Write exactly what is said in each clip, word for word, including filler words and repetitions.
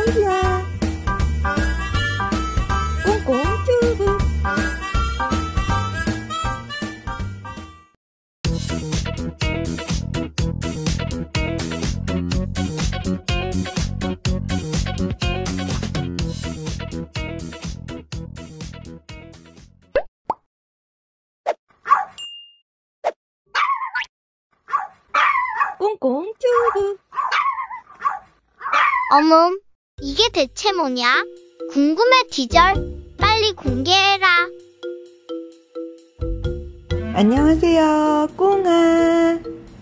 꽁꽁지야. 꽁꽁 튜브. 꽁꽁 튜브. 어멈, 이게 대체 뭐냐? 궁금해 디절. 빨리 공개해라. 안녕하세요, 꽁아.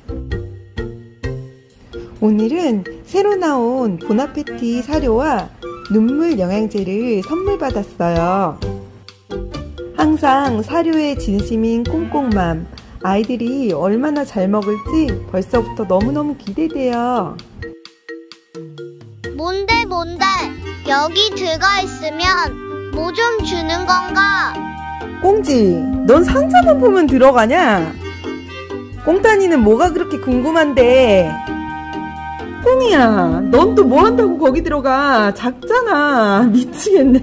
오늘은 새로 나온 보나페티 사료와 눈물 영양제를 선물 받았어요. 항상 사료에 진심인 꽁꽁맘, 아이들이 얼마나 잘 먹을지 벌써부터 너무너무 기대돼요. 뭔데 뭔데? 여기 들어가 있으면 뭐 좀 주는 건가? 꽁지, 넌 상자만 보면 들어가냐? 꽁따니는 뭐가 그렇게 궁금한데? 꽁이야, 넌 또 뭐 한다고 거기 들어가? 작잖아. 미치겠네.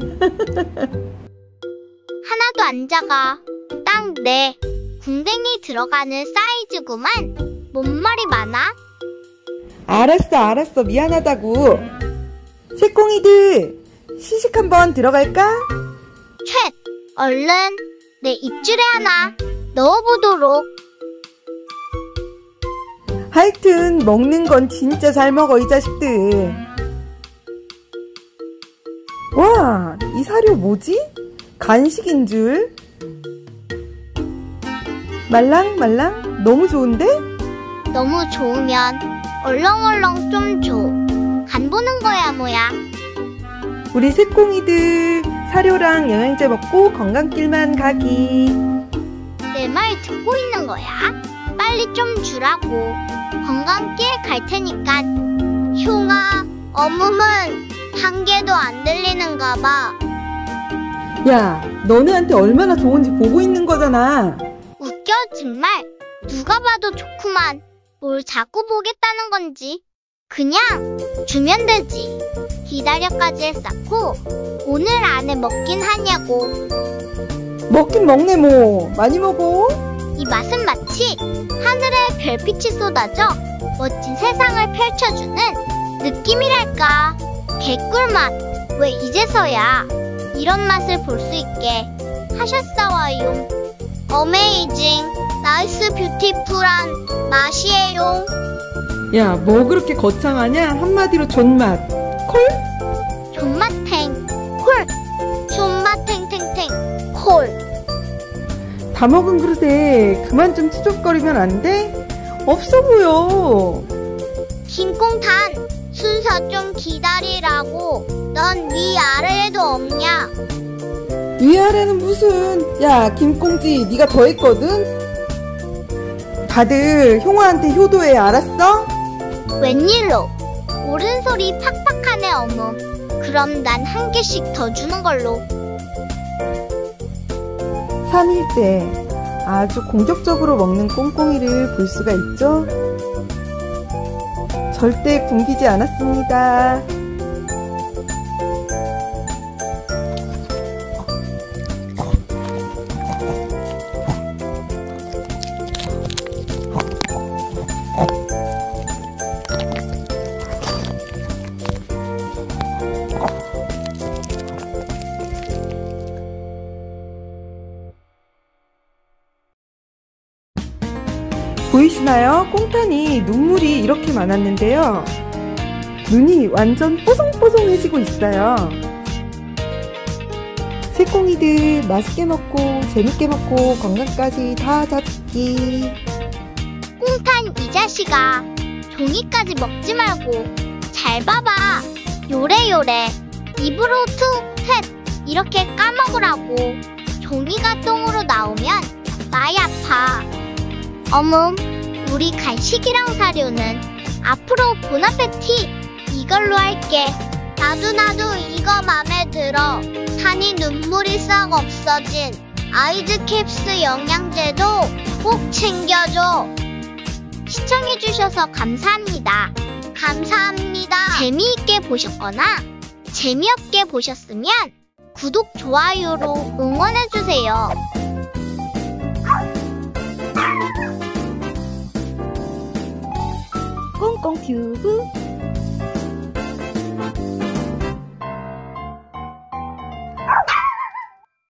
하나도 안 작아. 딱 내 궁뎅이 들어가는 사이즈구만. 뭔 말이 많아? 알았어, 알았어. 미안하다고. 새꽁이들, 시식 한번 들어갈까? 쳇! 얼른 내 입줄에 하나 넣어보도록. 하여튼 먹는 건 진짜 잘 먹어, 이 자식들. 와, 이 사료 뭐지? 간식인 줄. 말랑말랑 너무 좋은데? 너무 좋으면 얼렁얼렁 좀 줘. 간 보는 거야 뭐야. 우리 새꽁이들 사료랑 영양제 먹고 건강길만 가기. 내 말 듣고 있는 거야? 빨리 좀 주라고. 건강길 갈 테니까. 흉아, 어묵은 한 개도 안 들리는가 봐. 야, 너네한테 얼마나 좋은지 보고 있는 거잖아. 웃겨 정말. 누가 봐도 좋구만. 뭘 자꾸 보겠다는 건지. 그냥 주면 되지. 기다려까지 했었고 오늘 안에 먹긴 하냐고. 먹긴 먹네 뭐. 많이 먹어. 이 맛은 마치 하늘에 별빛이 쏟아져 멋진 세상을 펼쳐주는 느낌이랄까. 개꿀맛. 왜 이제서야 이런 맛을 볼 수 있게 하셨어요. 어메이징, 나이스 뷰티풀한 맛이에요. 야, 뭐 그렇게 거창하냐? 한마디로 존맛. 콜? 존맛탱 콜. 존맛탱탱탱 콜. 다 먹은 그릇에 그만 좀 치적거리면 안 돼? 없어 보여. 김꽁탄, 순서 좀 기다리라고. 넌 위아래에도 없냐? 위아래는 무슨. 야, 김꽁지, 네가 더 했거든? 다들 형아한테 효도해, 알았어? 웬일로? 옳은 소리 팍팍하네 어묵. 그럼 난 한 개씩 더 주는 걸로. 삼 일째 아주 공격적으로 먹는 꽁꽁이를 볼 수가 있죠? 절대 굶기지 않았습니다. 보이시나요? 꽁탄이 눈물이 이렇게 많았는데요. 눈이 완전 뽀송뽀송해지고 있어요. 새꽁이들 맛있게 먹고 재밌게 먹고 건강까지 다 잡기. 꽁탄 이 자식아, 종이까지 먹지 말고 잘 봐봐. 요래요래 입으로 툭 셋 이렇게 까먹으라고. 종이가 똥으로 나오면 많이 아파. 어멈, 우리 간식이랑 사료는 앞으로 보나페티 이걸로 할게. 나도 나도 이거 맘에 들어. 산이 눈물이 싹 없어진 아이즈 캡스 영양제도 꼭 챙겨줘. 시청해주셔서 감사합니다. 감사합니다. 재미있게 보셨거나 재미없게 보셨으면 구독, 좋아요로 응원해주세요. 꽁꽁튜브